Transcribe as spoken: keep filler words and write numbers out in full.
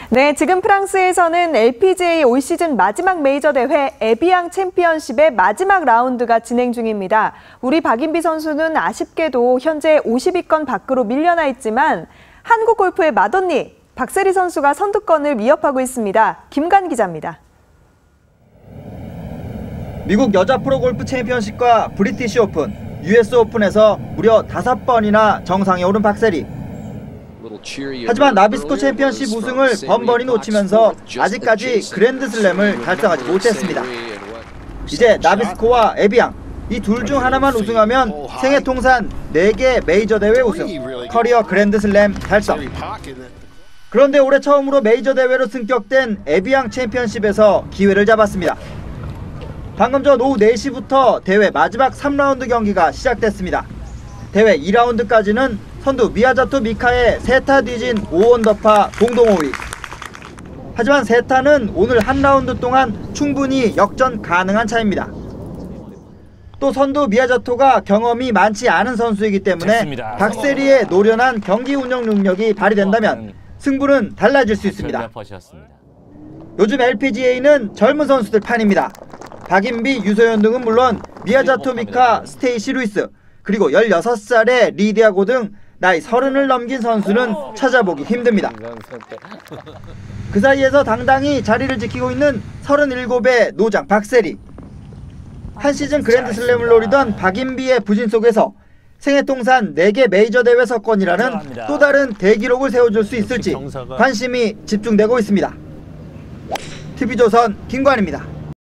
네, 지금 프랑스에서는 엘피지에이 올 시즌 마지막 메이저 대회 에비앙 챔피언십의 마지막 라운드가 진행 중입니다. 우리 박인비 선수는 아쉽게도 현재 오십 위권 밖으로 밀려나 있지만 한국 골프의 맏언니 박세리 선수가 선두권을 위협하고 있습니다. 김관 기자입니다. 미국 여자 프로골프 챔피언십과 브리티시 오픈, 유에스 오픈에서 무려 다섯 번이나 정상에 오른 박세리. 하지만 나비스코 챔피언십 우승을 번번이 놓치면서 아직까지 그랜드슬램을 달성하지 못했습니다. 이제 나비스코와 에비앙, 이 둘 중 하나만 우승하면 생애 통산 네 개 메이저 대회 우승, 커리어 그랜드슬램 달성. 그런데 올해 처음으로 메이저 대회로 승격된 에비앙 챔피언십에서 기회를 잡았습니다. 방금 전 오후 네 시부터 대회 마지막 삼 라운드 경기가 시작됐습니다. 대회 이 라운드까지는 선두 미야자토 미카의 세타 뒤진 오 언더파 공동 오 위. 하지만 세타는 오늘 한 라운드 동안 충분히 역전 가능한 차입니다. 또 선두 미야자토가 경험이 많지 않은 선수이기 때문에 됐습니다. 박세리의 노련한 경기 운영 능력이 발휘된다면 승부는 달라질 수 있습니다. 요즘 엘피지에이는 젊은 선수들 판입니다. 박인비, 유소연 등은 물론 미야자토 미카, 스테이시 루이스, 그리고 열여섯 살의 리디아고 등 나이 서른을 넘긴 선수는 찾아보기 힘듭니다. 그 사이에서 당당히 자리를 지키고 있는 서른일곱의 노장 박세리. 한 시즌 그랜드슬램을 노리던 박인비의 부진 속에서 생애 통산 네 개 메이저 대회 석권이라는 또 다른 대기록을 세워줄 수 있을지 관심이 집중되고 있습니다. 티비조선 김관입니다.